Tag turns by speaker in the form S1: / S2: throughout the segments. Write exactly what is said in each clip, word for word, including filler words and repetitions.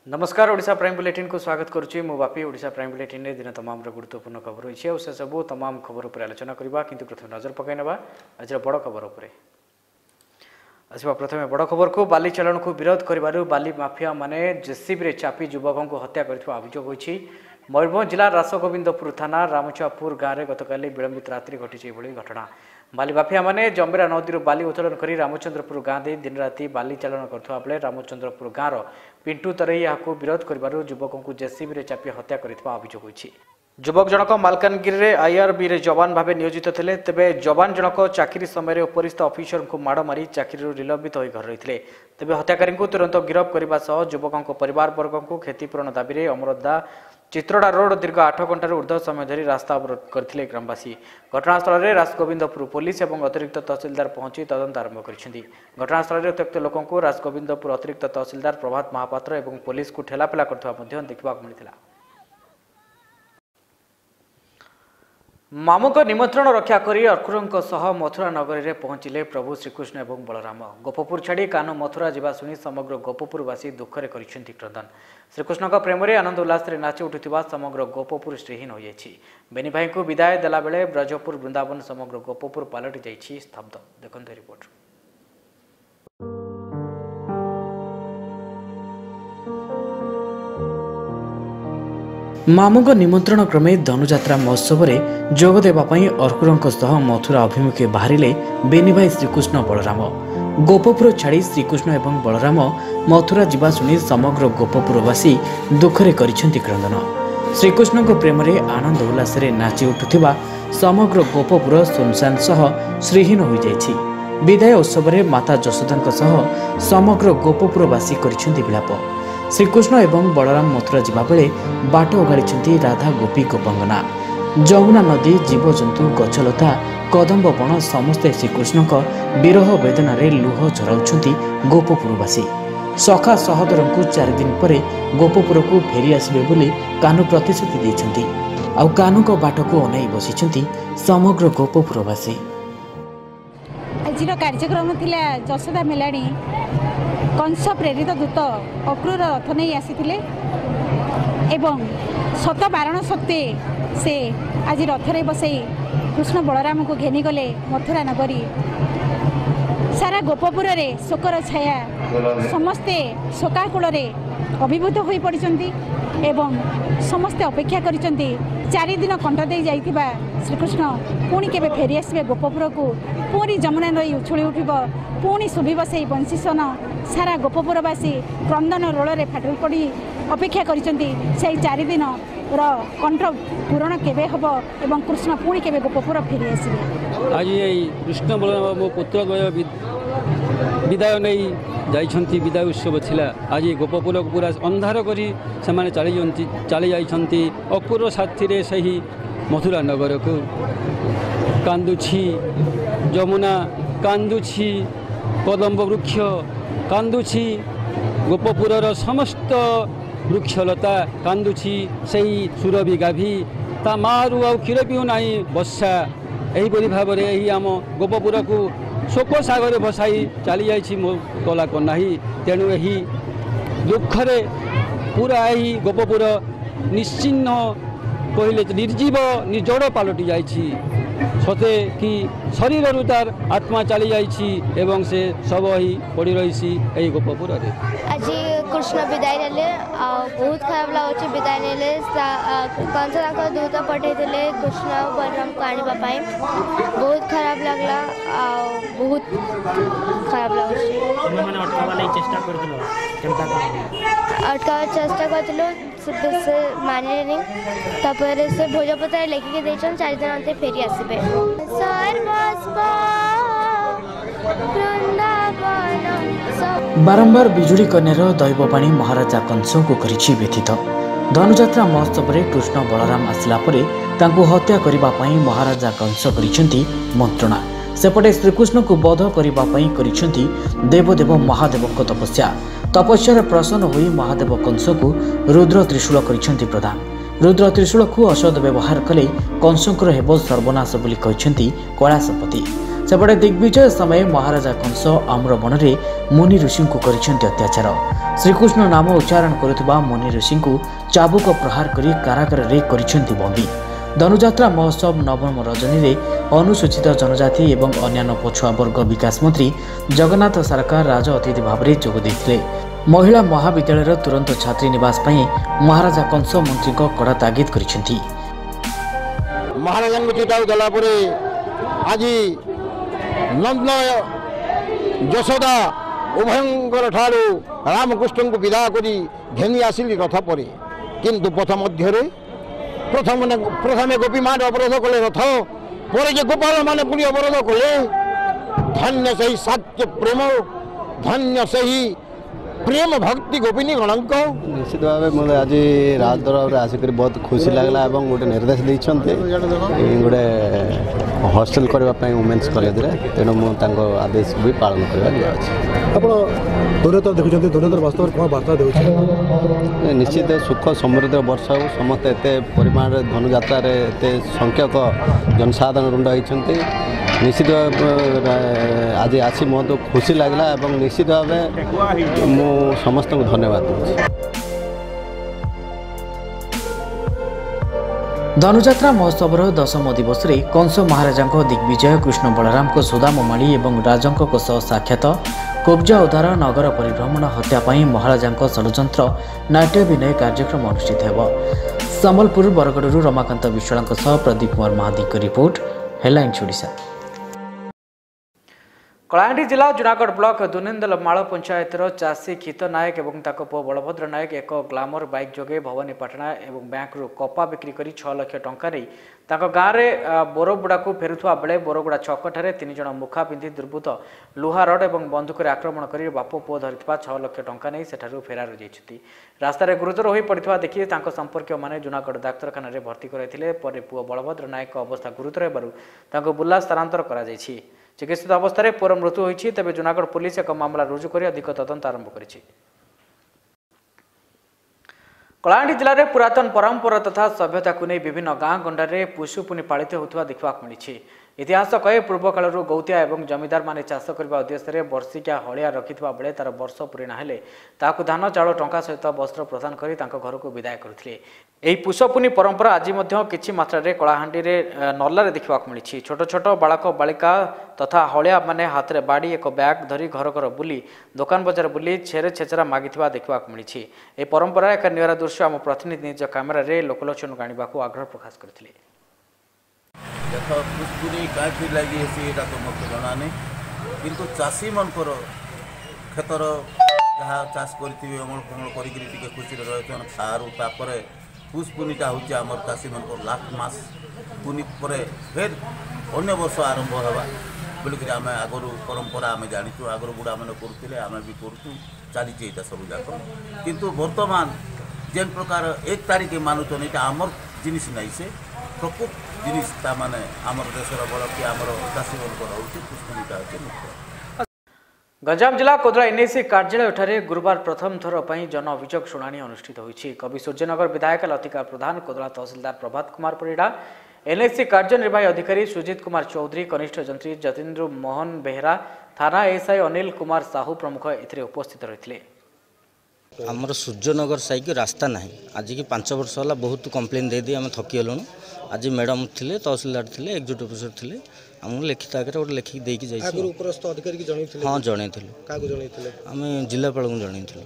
S1: नमस्कार Odisha prime bulletin को स्वागत करुच्ची मु बापी ओडिशा प्राइम बुलेटिन रे दिन तमाम गुरुत्वपूर्ण खबर होइछे और से सब तमाम खबर उपर आलोचना करबा किंतु प्रथम नजर पकाइनबा आज बड़ खबर उपरे आसवा प्रथमे बड़ खबर को बाली चलन को विरोध करिबारु बाली माफिया माने जेसीबी रे चापी युवकों को हत्या करथिबा अभियोग होइछि। मयूरभंज जिला रासगोविंदपुर थाना रामचुआपुर गाँव में गतकाली विलंबित रात्रि घटी भली घटना। बाली माफिया माने जंबेरा नदी बाली उत्तोलन कर रामचंद्रपुर गाँव दे दिन राति बाली चालन करथिबा बेले रामचंद्रपुर गाँव पिंटू तरई यहाँ विरोध करिबारु युवकों को जेसीबी रे चापी हत्या करथिबा अभियोग होइछि। युवक जनक मालकानगिरी रे आईआरबी रे जवान भावे नियोजित थे। तेबे जवान जनक चाकरी समय उपरिस्थ अफिसर को माड़ मारी चाकरी निलंबित हो घर रही। तेबे हत्याकारी को तुरंत गिरफ्त करने सह युवकों परिवार वर्ग को क्षतिपूरण दाबी में अमरदा चित्रोड़ा रोड दीर्घ आठ घंटार ऊर्ध्व समय धरी रास्ता अवरोध करते ग्रामवासी। घटनास्थल में रासगोविंदपुर पुलिस और अतिरिक्त तहसिलदार पहुंची तदंत आरंभ कर घटनास्थल में उत्त्यक्त लोकों को रासगोविंदपुर अतिरिक्त तहसिलदार प्रभात महापात्र और पुलिस को ठेलापेला करथिबा देखा मिलता। मामू को निमंत्रण रक्षा करी अर्कुरों सह मथुरा नगरी में पहुंचिले प्रभु श्रीकृष्ण एवं बलराम। गोपपुर छाड़ी कानो मथुरा जावा शुणी समग्र गोपपुरवासी दुखरे करिसेंति क्रंदन। श्रीकृष्ण प्रेम में आनंद उल्लास नाची उठुवा समग्र गोपपुर श्रीहीन हो जाइछि। बेनी भाई को विदाय देला बेले ब्रजपुर वृंदावन समग्र गोपपुर पलटि जाइछि स्तब्ध। देखंतु रिपोर्ट। मामू निमंत्रण क्रमे धनुजात्रा महोत्सव में जोगदेवा अर्कुरों सह मथुरा अभिमुखे बाहरिले बेनी भाई श्रीकृष्ण बलराम। गोपपुर छाड़ी श्रीकृष्ण एवं बलराम मथुरा जीवा शुणी समग्र गोपपुरवासी दुखरे करिसेंति क्रंदन। श्रीकृष्ण प्रेम में आनंद उल्लास नाची उठुवा समग्र गोपपुर सुनसान सह श्रीहीन हो जाइछि। विदाय उत्सव में माता जशोदा सह समग्र गोपपुरवासी करिसेंति विलाप। श्रीकृष्ण एवं बलराम मथुरा जीवा बेले बाट ओगाड़ी राधा गोपी गोपंगना। जमुना नदी जीवजंतु गछलता कदम्ब बण समस्ते श्रीकृष्ण विरह वेदन लुह झराउछंती गोपपुरवासी। सखा सहोदर को चार दिन पर गोपपुर को फेरी आसबे बोली कानू प्रतिश्रुति देइछंती। आउ कानू को बाट को अनाई बसिछंती समग्र गोपपुरवासी।
S2: आज कार्यक्रम थिला जशोदा मेलाणी कंस प्रेरित दूत अक्रूर रथ नहीं आसीथिले एवं शत बारण सत्वे से आज रथरे बसई कृष्ण बलराम को घेनी गले मथुरा नगरी। सारा गोपपुर रे शोकर छाया समस्ते शोकाकूल अभिभूत हो पड़ती एवं समस्ते अपेक्षा करिसेंति चारि दिन कंठ दे जाइथिबा श्रीकृष्ण पुणी केबे फेरी आसबे गोपपुर को। पुणी जमुना नदी उछुली उठिब पुणी शुभिब से बंशीसन। सारा गोपपुरवासी क्रंदन रोल फाटल पड़ी अपेक्षा करिसेंति से चारि दिन कंठ पूरण केबे हब एवं कृष्ण पुणी केबे गोपपुर फेरी आसबे।
S3: आज कृष्ण बलराम मो पुत्र विदाय नहीं जाइछंती विदाय उत्सव थिला। आज गोपपुर को पूरा अंधार करी से चली चली जाइछंती अक्रूर साथी रे सही मथुरा नगर को। कांदुछि जमुना कांदुछि कदम्ब वृक्ष कांदुछि गोपपुरर समस्त वृक्षलता कांदुछि सही सुरभि गाभी ता मारू आ क्षीर पिउ नाही वर्षा। एहीपरि भाव में यही आम गोपपुर को शोक सागर भसाई चली जाइछि मो कला कन्नाही। तेणु यही दुखरे पूरा यही गोपपुर निश्चिन्न कहले निर्जीव निर्जड़ पलटि जाइछि। सते कि शरीर तार आत्मा चली जाइछि एवं से सब ही पड़ी रही यही गोपपुर रे।
S4: आज कृष्ण विदाय नेले बहुत खराब लगुच। विदाय नेले कंस दूत पठे कृष्ण बलराम को आने बहुत खराब लगला बहुत खराब लगुच। अटका चेष्टा कर से माने नहीं तापर से भोजपत्र लेखिक देछन चार दिन अंते फेरी आसबे।
S1: बारंबार बिजुली कन्यार दैववाणी महाराजा कंस को करिछि व्यथित। धनुजात्रा महोत्सव में कृष्ण बलराम आसला परे तांको हत्या करिबा पई महाराजा कंस करिसेंति मंत्रणा। सेपटे श्रीकृष्ण को बध करिबा पई करिसेंति देवदेव महादेव को तपस्या। तपस्या प्रसन्न होई महादेव कंस को रुद्र त्रिशूल करिसेंति प्रदान। रुद्र त्रिशूल को असद व्यवहार कले कंसंकर हेब सर्वनाश बोली कहिसेंति कैलाशपति। सेपटे दिग्विजय समय महाराजा कंस आम्र वन में मुनि ऋषि को करिसेंति अत्याचार। श्रीकृष्ण नाम उच्चारण करुवा मुनि ऋषि को चाबुक प्रहार करी कारागार रे करिसेंति बंदी। धनुजात्रा महोत्सव नवम रजनी रे अनुसूचित जनजाति एवं अन्य पछुआ वर्ग विकास मंत्री जगन्नाथ सरकार राज अतिथि भाव में जोग देथिले। महिला महाविद्यालय तुरंत छात्री निवास पर महाराजा कंस मंत्री को कड़ा तागिद करिसेंति।
S5: महाराजा को चिता गला परे आज नंद यशोदा उभयंकर ठारू रामकृष्ण को विदा करी घेनी आसिली रथ पर किंतु पथ मध्य प्रथम प्रथम गोपीमान अवरोध कले रथ पर गोपाल मान पुणी अवरोध कले। धन्य से सात्य प्रेम धन्य से प्रेम भक्ति गोपिनी गणक
S6: निश्चित भाव मुझे आज राजदरबार आसिक बहुत खुशी लगला और गोटे निर्देश देते गोटे हॉस्टल करने वुमेन्स कॉलेज रे तेणु मुझे आदेश भी पालन कर निश्चित सुख समृद्ध वर्ष हो समस्त एत परिमाण धनुजात्रा एत संख्यक जनसाधारण रुंड होती निश्चित आज आसी बहुत खुशी लगला और निश्चित भाव मु समस्त को धन्यवाद दूँ।
S1: धनुजात्रा महोत्सव दशम दिवस रे कंस महाराजा दिग्विजय कृष्ण बलराम को सुदाममाली और राजंक साक्षात कब्जा उद्धार नगर परिभ्रमण हत्यापाई महाराजा षड्यंत्र नाट्य विनय कार्यक्रम अनुष्ठित हो। सम्बलपुर बरगड़ू रमाकांत विश्वाल प्रदीप कुमार महादी की रिपोर्ट हेडलाइन्स ओडिशा। कलाहांडी जिला जूनागढ़ ब्लॉक दुनिंदल माल पंचायतर चाषी खित नायक और ताको पुओ बलभद्र नायक एक ग्लामर बाइक जोगे भवानीपाटना और बैंक रु कपा बिक्री करी छह लाख टंका नहीं ताको गाँव में बोरगुड़ा को फेरुवा बेले बोरगुड़ा छकठारे तीन जन मुखा पिंधि दुर्बृत्त लुहा रड और बंधुक आक्रमण कर बाप पुओ धरिथिबा छह लाख टंका नहीं सेठारु फेरार जाइछथि। रास्तार गुरुतर हो पड़ता देखि तांको संपर्क माने जूनागढ़ डाक्तरखाना रे भर्ती कराइथिले पर पुओ बलभद्र नायक अवस्था गुरुतर हेबारु तांको बुर्ला स्थानांतर करा जाइछि। चिकित्सित अवस्था पुअर मृत्यु होइछि। तेबे जूनागढ़ पुलिस एक मामला रुजु कर अधिक तदंत आरंभ करिछि। कलाहांडी जिले में पुरातन परंपरा तथा सभ्यता को नहीं विभिन्न गाँ गंडारे पुष्पुनी पालित होता देखा मिली। इतिहास कहे पूर्व काल गौतिया और जमीदार माने चाष करने उद्देश्य वर्षिकिया हलिया रखिथिबा बेले तार वर्ष पूरीणा हेले ताकु धान चाउल टंका सहित वस्त्र प्रदान करी तांको घर को विदाय करथिले। एही पुष्पुनी परंपरा आज मध्य किछि मात्रा रे कलाहांडी रे नल्लारे देखा मिली। छोट छोट बालक बालिका तथा हलिया माने हाथ में बाड़ी एक बैग धरी घर घर बुली दुकान बजार बुली छेरे छेचरा मागिथिबा देखा मिली। ए परंपरा एक निरा दृश्य आम प्रतिनिधि निज कैमेरा रे लोकलोचन गाणिबा को आग्रह प्रकाश करथिले।
S7: देख पुष्पुनी कहीं लगी सीटा तो मत जना नहीं किंतु चाषी मनकर क्षेत्र जहाँ चाष करेंगे अमल फमल कर खुशी रही सारू तापर पुष्पुनीटा हूँ आम चाषी मन लास्ट मास पुनी पर फिर अन्य वर्ष आरंभ होगा बोलिक आम आगु परंपरा आम जाचु आगर बुढ़ा मैंने करुले आम भी करूँ चली सब जाक किंतु बर्तमान जेन प्रकार एक तारीख मानुचन यहाँ आमर जिनिस नहीं से प्रकृत जिनिस माने आमर देशर बल कि आमर चाषी मनकर होची पुष्पुनीटा होची मुख्य।
S1: गंजाम जिला कोदला एनएसी कार्यालय गुरुवार प्रथम थर पर जन अभियोग शुणाणी अनुष्ठित होईछि। कवि सूर्यनगर विधायक लतिका प्रधान कोदला तहसीलदार प्रभात कुमार परिड़ा एनएसी कार्यनिर्वाही अधिकारी सुजित कुमार चौधरी कनिष्ठ जंत्री जतीन्द्र मोहन बेहरा थाना एसआई अनिल कुमार साहू प्रमुख एथिरे उपस्थित रहिथिले।
S8: आमर सूर्यनगर साई की रास्ता ना आज की पांच वर्ष है बहुत कंप्लेन दे दी आम थकीगलु। आज मैडम थे तहसीलदार थे एक्जिक्यूटिव अफिसर थे आमको लिखित आगे गोटे लिखिक देकी जाइए। हाँ जनई आम जिलापाल को जनई।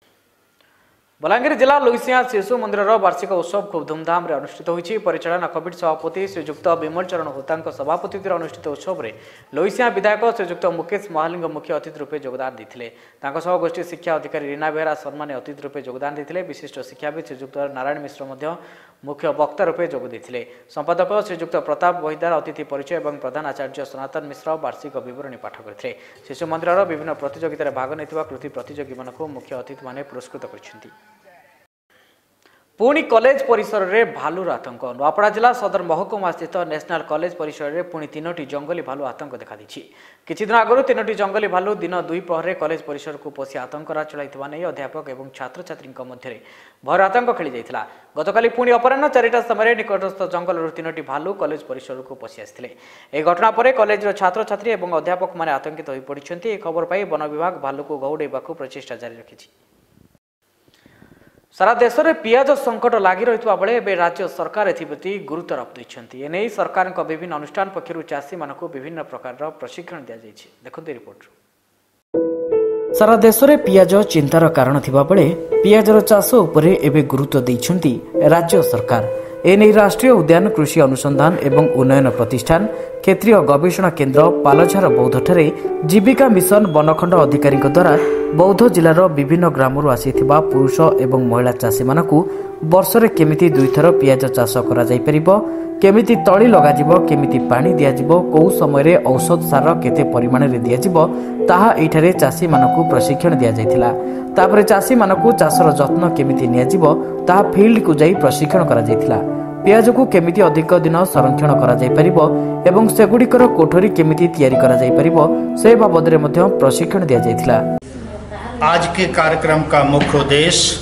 S1: बलांगीर जिला लुईसिया शिशु मंदिर वार्षिक उत्सव खूब धूमधाम रे अनुष्ठित होईछि। परिचालना कमिटी सभापति श्रीजुक्त विमल चरण होता सभापति अनुष्ठित उत्सव में लुईसिया विधायक श्रीजुक्त मुकेश महालिंग मुख्य अतिथि रूपे योगदान देते। गोष्ठी शिक्षा अधिकारी रीना बेहरा सम्मान्य अतिथि रूपे योगदान देते। विशिष्ट शिक्षाविद श्रीजुक्त नारायण मिश्र मध्य मुख्य वक्ता रूपे जोग देते। संपादक श्रीजुक्त प्रताप बहिदार अतिथि परिचय और प्रधान आचार्य सनातन मिश्र वार्षिक विवरणी पाठ करते। शिशु मंदिर विभिन्न प्रतियोगितार भाग नहीं कृति प्रतियोगी मुख्य अतिथि माने पुरस्कृत कर पुणी कॉलेज परिसर में भालुर आतंक नुआपड़ा जिला सदर महकुमा स्थित नेशनल कॉलेज परिसर में पुणी तीनोटी जंगली भालू आतंक देखा किछि दिन आगु तीनोटी जंगली भालू दिन दुई पहर कॉलेज परिसर को पशि आतंकरा चलाइथिबा नै अध्यापक एवं छात्र छात्री मध्य भयर आतंक खेली जाइथिला। गतकाली पुणी अपराह्न चारिटा समय निकटस्थ जंगल तीनोटी भालू कॉलेज परिसर को पशि आसिथिले। ए घटना पर कॉलेज छात्र छात्री एवं अध्यापक माने आतंकित होई पड़िछन्ति। ए खबर पाई वन विभाग भालू को घौड़ेबाकू प्रचेष्टा जारी रखिछि। सारा देश में पियाज संकट लगी रही बेले एवं राज्य सरकार एप्रति गुरुत्व आरोप देते। एने सरकार विभिन्न अनुष्ठान पक्षर चाषी मानक विभिन्न प्रकार प्रशिक्षण दि जाइए। देखते रिपोर्ट। सारा देश में पियाज चिंतार कारण थिबा बेले पियाजर चाष उपरे एवं गुरुत्व देइछन्ति राज्य सरकार। एने राष्ट्रीय उद्यान कृषि अनुसंधान एवं उन्नयन प्रतिष्ठान क्षेत्रीय गवेषणा केन्द्र पालझार बौद्धଠାରେ जीविका मिशन बनखंड अधिकारी द्वारा बौद्ध जिलार विभिन्न ग्रामरू आसीथिबा पुरुष एवं महिला चाषी मानकू वर्षरे केमिति दुई थर पियाज चाष करा जाई परिबो, केमिति तळी लगाजिबो, केमिति पानी दियाजिबो, कोउ समयरे औषध सार केते परिमाण रे दियाजिबो ताहा एठारे चाषी मानकू प्रशिक्षण दिया जायथिला। तापरे चाषी मानकू चाषर जत्न केमिति नियाजिबो ताहा फील्ड को जाई प्रशिक्षण करा जायथिला। पियाज को केमिति अधिक दिन संरक्षण करा जाय परिबो एवं सेगुडिकर कोठरी केमिति तयारी करा जाय परिबो से बाबदरे मध्य प्रशिक्षण दिया जायथिला।
S9: आज के कार्यक्रम का मुख्य उद्देश्य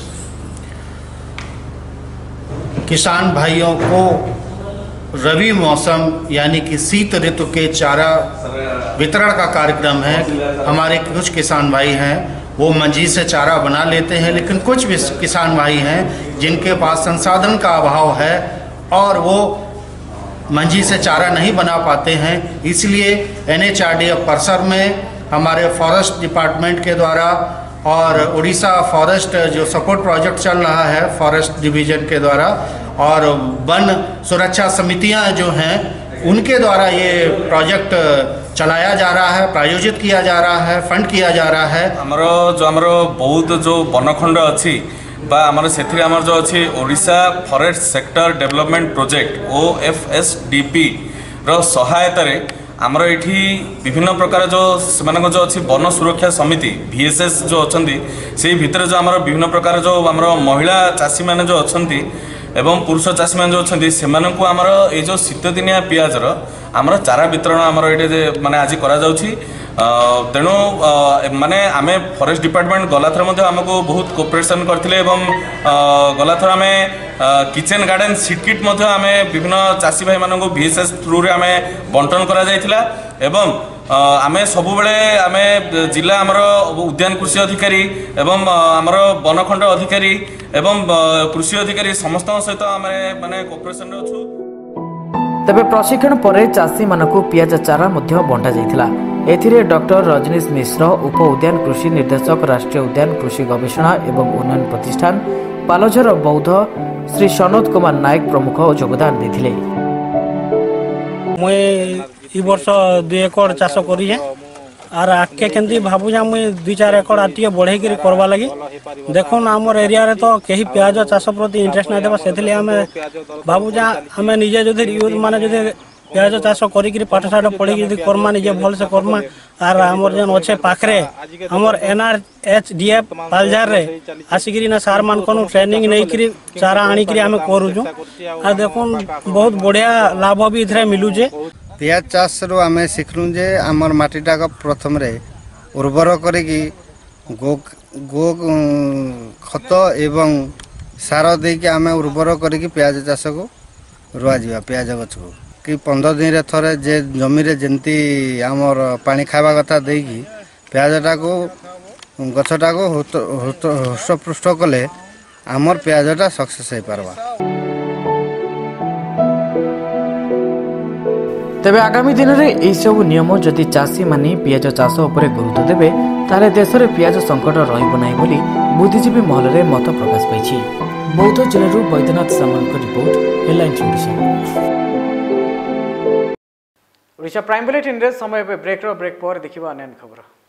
S9: किसान भाइयों को रबी मौसम यानी कि शीत ऋतु के चारा वितरण का कार्यक्रम है। हमारे कुछ किसान भाई हैं वो मंजी से चारा बना लेते हैं, लेकिन कुछ भी किसान भाई हैं जिनके पास संसाधन का अभाव है और वो मंजी से चारा नहीं बना पाते हैं। इसलिए N H R D F परिसर में हमारे फॉरेस्ट डिपार्टमेंट के द्वारा और उड़ीसा फॉरेस्ट जो सपोर्ट प्रोजेक्ट चल रहा है फॉरेस्ट डिवीजन के द्वारा और वन सुरक्षा समितियां जो हैं उनके द्वारा ये प्रोजेक्ट चलाया जा रहा है, प्रायोजित किया जा रहा है, फंड किया जा रहा है।
S10: हमारो जो हमारो बहुत जो वनखंड अच्छी बा आमर से आमर जो अच्छी Odisha forest sector development project O F S D P रो सहायता रे आमर ये विभिन्न प्रकार जो से जो अच्छी वन सुरक्षा समिति वी एस एस जो अच्छा से भितर जो आमर विभिन्न प्रकार जो आमर महिला चाषी मैंने जो अच्छा एवं पुरुष चाषी मैंने जो अच्छा से आमर ये जो शीत दिनिया पियाजर आमर चारा वितरण आमर ये माने आज करा जाउछि। तेणु माने आमे फॉरेस्ट डिपार्टमेंट गलाथर मध्य आमको बहुत कोऑपरेशन करथिले एवं गलाथर आमे किचेन गार्डन सीट किट मध्य आमे विभिन्न चाषी भाई मानक वीएसएस थ्रू रे आमे बंटन करा जायथिला एवं आमे सबु बेले आमे जिला आमर उद्यान कृषि अधिकारी एवं आमर वनखंड अधिकारी एवं कृषि अधिकारी समस्त सहित आमे माने कोऑपरेशन रे अछु।
S1: तेबे प्रशिक्षण पर चाषी मानकू पियाज चारा मध्य बंटा जाइथिला। एथिरे डॉक्टर रजनीश मिश्र उप उद्यान कृषि निर्देशक राष्ट्रीय उद्यान कृषि गवेषणा एवं उन्नयन प्रतिष्ठान पालझर बौद्ध श्री सनोद कुमार नायक प्रमुख योगदान देथिले।
S11: मुई ई वर्ष दुई एकड़ चाष करी है आर आगे केमती भावुँ मुई दुई चार एकड़ आटे बढ़े करवा लगी देखुन आमर एरिया रे तो कहीं प्याज चाष प्रति इंटरेस्ट नहीं देवा से आम भावुँ आम निजे जो यूथ मैंने जो प्याज चाष करी पाठ साठ पढ़ी करमा निजे भल से करमा आर आमर जेन अच्छे पाखे आमर N R H D F पालझार रे आसिक ना सार मान को ट्रेनिंग नहीं चारा आनिक आम करूँ आर देखुन बहुत बढ़िया लाभ भी इधर मिलूचे।
S12: पियाज चाष रू आम शिखलु जे आमर माटीटा प्रथम रे उर्वर करी गो गो खत एवं सार देकी आम उर्वर करी पियाज चाष को रुआ जा पियाज गछ को कि पंद्रह दिन रे थरे जे जमी रे जेंती आमर पानी खावा कथा देकी पियाजटा को गछटा को हृष्टपुष्ट कले आमर पियाजटा सक्सेस हो पारबा।
S1: तेबे आगामी दिन में यही सब नियम जदि चाषी माने पियाज चाष उपरे गुरुत्व देबे ताले देश में पियाज संकट रहिबो नाही बोली बुद्धिजीवी महल में मत प्रकाश पाइछि। बौद्ध जिलू Baidyanath Samant report headlines Odisha. Odisha prime bulletin रे समय पे ब्रेक रो ब्रेक पर देखिबा अन्य खबर।